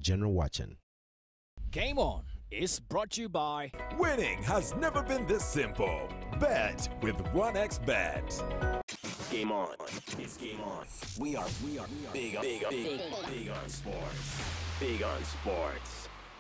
general watching. Game On is brought to you by Winning has never been this simple. Bet with 1xBet. Game on. It's game on. We are big on sports. Big on sports.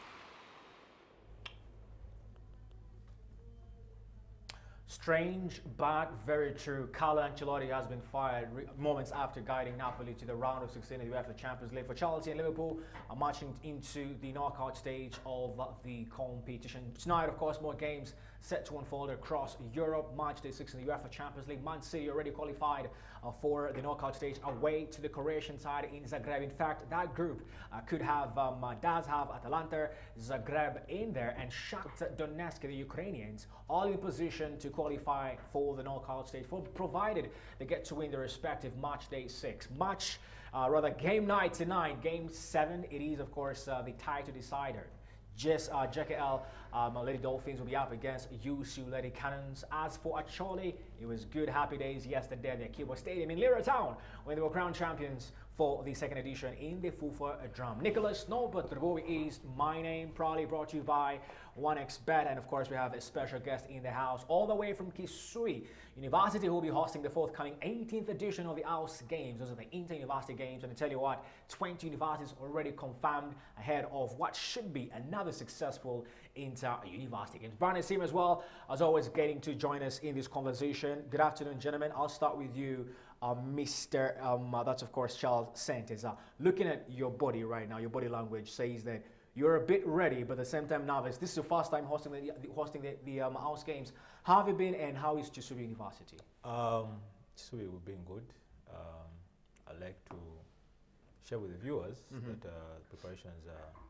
Strange, but very true. Carlo Ancelotti has been fired moments after guiding Napoli to the round of 16 of the UEFA Champions League. For Chelsea and Liverpool are marching into the knockout stage of the competition. Tonight, of course, more games set to unfold across Europe. Match day 6 in the UEFA Champions League. Man City already qualified for the knockout stage away to the Croatian side in Zagreb. In fact, that group does have Atalanta, Zagreb in there, and Shakhtar Donetsk, the Ukrainians, all in position to qualify for the knockout stage, provided they get to win their respective match day 6. Game night tonight, game 7. It is, of course, the title decider. JKL Lady Dolphins will be up against USU Lady Cannons. As for Acholi, it was good happy days yesterday at the Akiba Stadium in Lira Town when they were crowned champions for the second edition in the Fufa Drum. Nicholas Norbert Trbovi is my name, proudly brought to you by 1xBet, and of course we have a special guest in the house all the way from Kisui University, who will be hosting the forthcoming 18th edition of the AUS Games. Those are the Inter-University Games, and I tell you what, 20 universities already confirmed ahead of what should be another successful Inter-University Games. Brian Asim as well, as always, getting to join us in this conversation. Good afternoon, gentlemen. I'll start with you, Mr. That's of course Charles Santos. Looking at your body right now, your body language says that you're a bit ready, but at the same time nervous. This is your first time hosting the AUS Games. How have you been, and how is Chisubi University? Chisubi will be good. I'd like to share with the viewers that preparations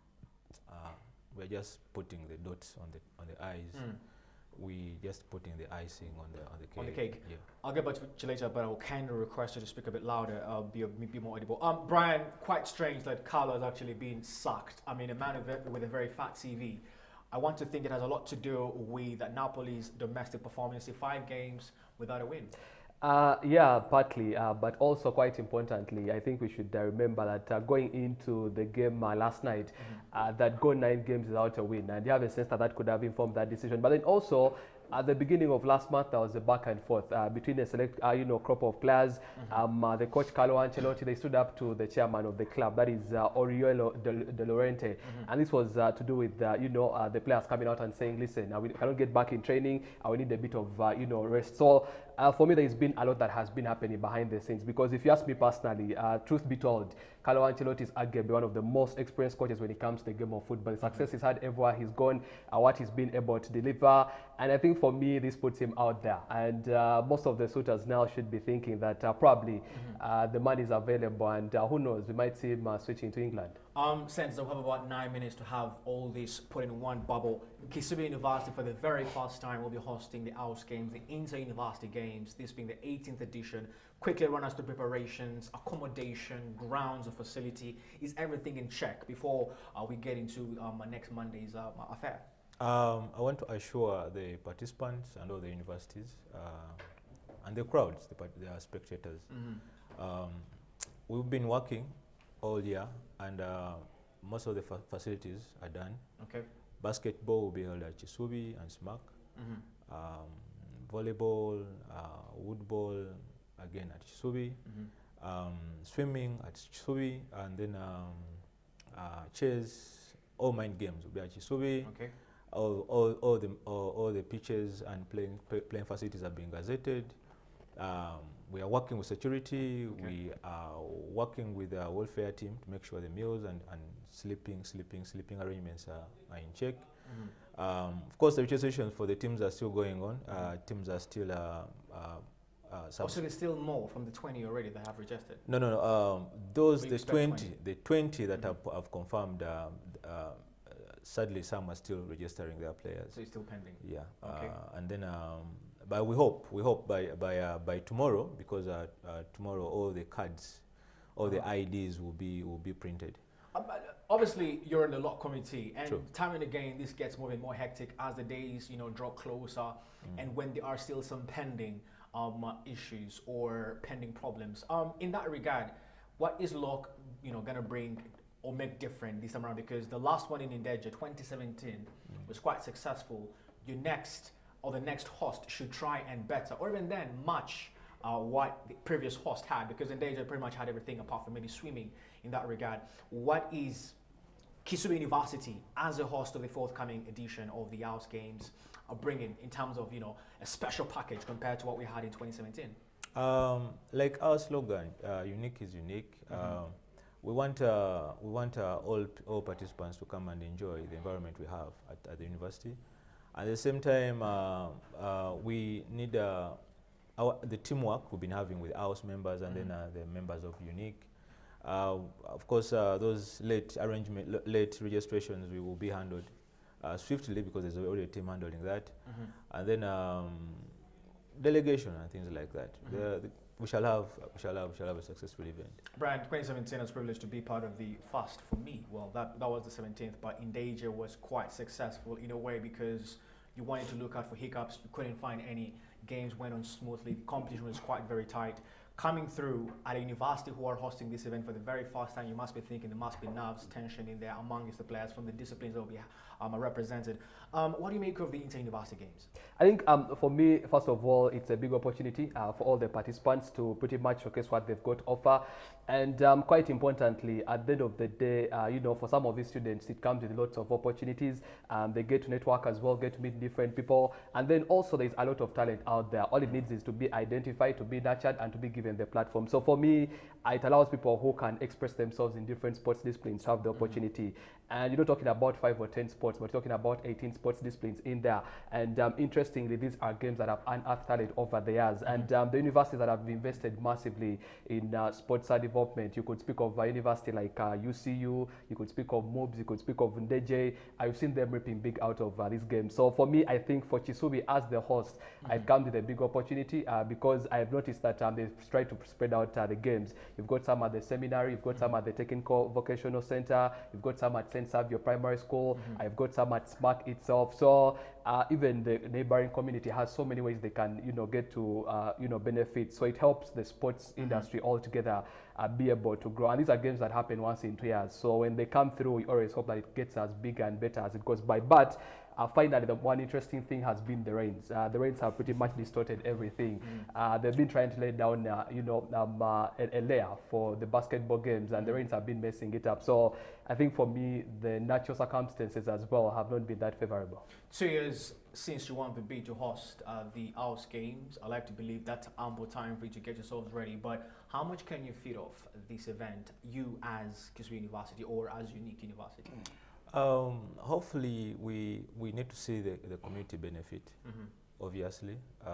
we're just putting the dots on the eyes. We just putting the icing on the cake. On the cake. Yeah. I'll get back to you later, but I'll kind of request you to speak a bit louder, be more audible. Brian, quite strange that Carlo has actually been sacked. I mean, a man with a very fat CV. I want to think it has a lot to do with Napoli's domestic performance in 5 games without a win. Yeah, partly, but also quite importantly, I think we should remember that going into the game last night, that go 9 games without a win, and you have a sense that that could have informed that decision. But then also, at the beginning of last month, there was a back and forth between a select, crop of players. The coach Carlo Ancelotti, they stood up to the chairman of the club, that is Oriolo De Laurenti, and this was to do with the players coming out and saying, "Listen, we cannot get back in training. We need a bit of rest." So for me, there's been a lot that has been happening behind the scenes, because if you ask me personally, truth be told, Carlo Ancelotti is arguably one of the most experienced coaches when it comes to the game of football. The success he's had everywhere he's gone, what he's been able to deliver, and I think for me, this puts him out there. And most of the suitors now should be thinking that probably the money is available, and who knows, we might see him switching to England. Since we have about 9 minutes to have all this put in one bubble, Kisubi University for the very first time will be hosting the AUS Games, the Inter-University Games, this being the 18th edition. Quickly run us through preparations, accommodation, grounds, or facility. Is everything in check before we get into next Monday's affair? I want to assure the participants and all the universities and the crowds, the spectators. We've been working all year, and most of the facilities are done. Okay. Basketball will be held at Chisubi and SMAC. Volleyball, woodball, again at Chisubi. Swimming at Chisubi, and then chess, all mind games will be at Chisubi. Okay. All the pitches and playing facilities are being gazetted. We are working with security. Okay. We are working with the welfare team to make sure the meals and sleeping arrangements are in check. Of course, the registration for the teams are still going on. Teams are still. So there's still more from the 20 already that have registered? No. Those the 20 that have confirmed. Sadly, some are still registering their players. So it's still pending. Yeah. Okay. And then, but we hope by tomorrow, because tomorrow all the cards, all the IDs will be printed. Obviously, you're in the lock committee, and True. time and again, this gets more and more hectic as the days draw closer, and when there are still some pending issues or pending problems. In that regard, what is lock going to bring or make different this time around? Because the last one in Indeja, 2017, was quite successful. Your next or the next host should try and better, or even then match what the previous host had, because Indeja pretty much had everything apart from maybe swimming in that regard. What is Kisubi University as a host of the forthcoming edition of the House Games bringing in terms of, you know, a special package compared to what we had in 2017? Like our slogan, unique is unique. We want all participants to come and enjoy the environment we have at the university. At the same time, we need the teamwork we've been having with house members and then the members of Unique. Of course, those late registrations we will be handled swiftly, because there's already a team handling that. And then delegation and things like that. We shall have a successful event. Brian, 2017 I was privileged to be part of the fast for me. Well, that was the 17th, but Indeja was quite successful in a way because you wanted to look out for hiccups. You couldn't find any. Games went on smoothly. The competition was quite very tight. Coming through at a university who are hosting this event for the very first time, you must be thinking there must be nerves, tension in there amongst the players from the disciplines that will be represented. What do you make of the inter-university games? I think for me, first of all, it's a big opportunity for all the participants to pretty much showcase what they've got to offer. And quite importantly, at the end of the day, you know, for some of these students, it comes with lots of opportunities. They get to network as well, get to meet different people. And then also there's a lot of talent out there. All it needs is to be identified, to be nurtured, and to be given the platform. So for me, it allows people who can express themselves in different sports disciplines to have the opportunity. And you're not talking about 5 or 10 sports, but you're talking about 18 sports disciplines in there. And interestingly, these are games that have unearthed talent over the years. And the universities that have invested massively in sports development, you could speak of a university like UCU, you could speak of MOBS, you could speak of Ndeje. I've seen them ripping big out of these games. So for me, I think for Kisubi as the host, it comes with a big opportunity because I've noticed that they've tried to spread out the games. You've got some at the seminary, you've got some at the Technical Vocational Center, you've got some at St. Savio Primary School, I've got some at SMAC itself. So even the neighboring community has so many ways they can, you know, get to, you know, benefit. So it helps the sports industry altogether be able to grow. And these are games that happen once in 2 years. So when they come through, we always hope that it gets as bigger and better as it goes by. But I find that the one interesting thing has been the rains. The rains have pretty much distorted everything. They've been trying to lay down, you know, a layer for the basketball games, and the rains have been messing it up. So I think for me, the natural circumstances as well have not been that favorable. 2 years since you want to be to host the House Games, I like to believe that's ample time for you to get yourselves ready. But how much can you feed off this event, you as Kisubi University or as Unique University? Hopefully, we need to see the community benefit, obviously,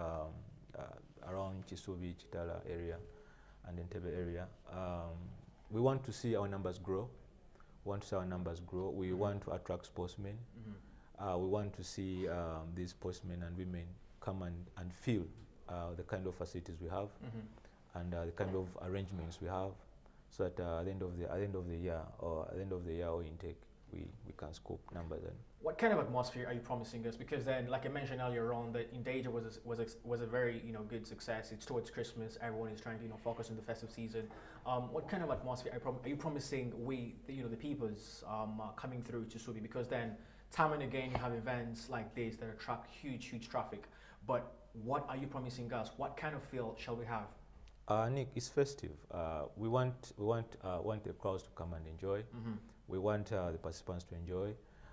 around Kisubi, Chitala area and Entebbe area. We want to see our numbers grow. We want to attract sportsmen. We want to see these sportsmen and women come and feel the kind of facilities we have and the kind of arrangements we have, so that at the end of the year or intake, we can scope numbers. And what kind of atmosphere are you promising us? Because then, like I mentioned earlier on, that Indeja was a very, you know, good success. It's towards Christmas. Everyone is trying to, you know, focus on the festive season. What kind of atmosphere are you promising the peoples coming through to Subi? Because then, time and again, you have events like this that attract huge traffic. But what are you promising us? What kind of feel shall we have? Nick, it's festive. We want the crowds to come and enjoy. We want the participants to enjoy.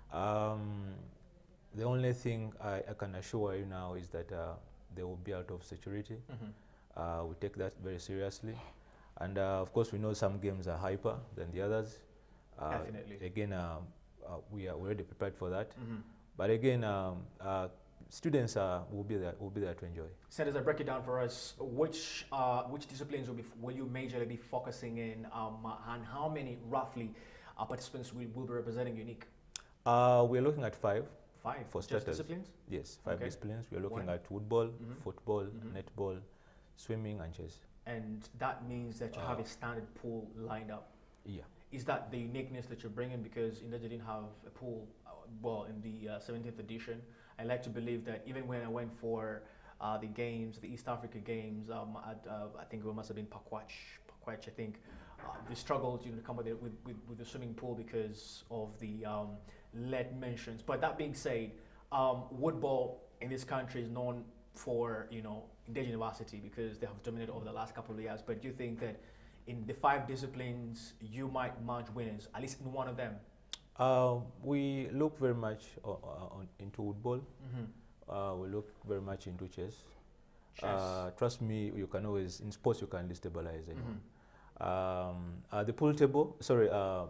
The only thing I can assure you now is that there will be a lot of security. We take that very seriously. And of course, we know some games are hyper than the others. Definitely. Again, we are already prepared for that. But again, students will be there to enjoy. So as I break it down for us, which disciplines will you majorly be focusing in, and how many roughly participants will be representing Unique? We're looking at 5. 5 for just starters. disciplines? Yes, 5 disciplines. We're looking at football, football, netball, swimming, and chess. And that means that you have a standard pool lined up. Yeah. Is that the uniqueness that you're bringing? Because Indeja didn't have a pool, well, in the 17th edition. I like to believe that even when I went for the games, the East Africa games, I think it must have been Pakwach, I think. they struggled to come with the swimming pool because of the lead mentions. But that being said, woodball in this country is known for indigenous university because they have dominated over the last couple of years. But do you think that in the 5 disciplines you might emerge winners, at least in one of them? We look very much into woodball. We look very much into chess. Trust me, you can always, in sports, you can destabilize anyone. The pool table, sorry,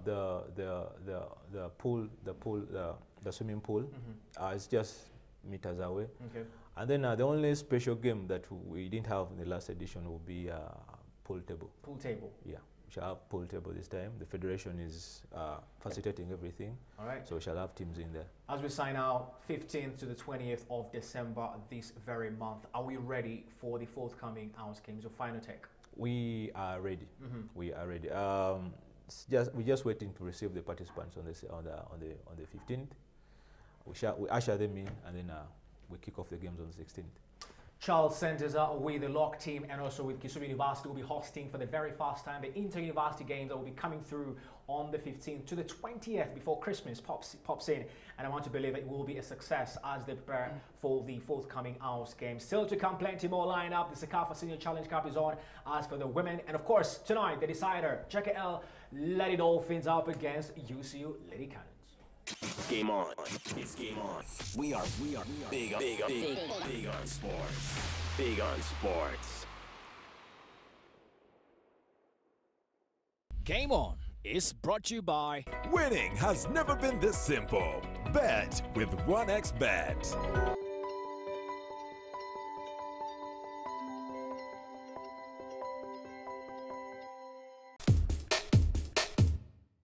the swimming pool is just meters away. Okay. And then the only special game that we didn't have in the last edition will be pool table. Pool table. Yeah, we shall have pool table this time. The federation is facilitating everything. All right. So we shall have teams in there. As we sign out, 15th to the 20th of December this very month, are we ready for the forthcoming House Games of Finotech? We are ready. We are ready. We're just waiting to receive the participants on the 15th. We usher them in, and then we kick off the games on the 16th. Charles Centers with the LOC team and also with Kisumu University will be hosting for the very first time the inter-university games that will be coming through on the 15th to the 20th before Christmas pops in. And I want to believe it will be a success as they prepare for the forthcoming House Games. Still to come, plenty more lineup. The Sekafa Senior Challenge Cup is on as for the women. And of course, tonight, the decider, JKL Lady Dolphins up against UCU Lady Cannons. Game on. It's game on. We are big on sports. Big on sports. Game On is brought to you by Winning has never been this simple. Bet with 1xBet.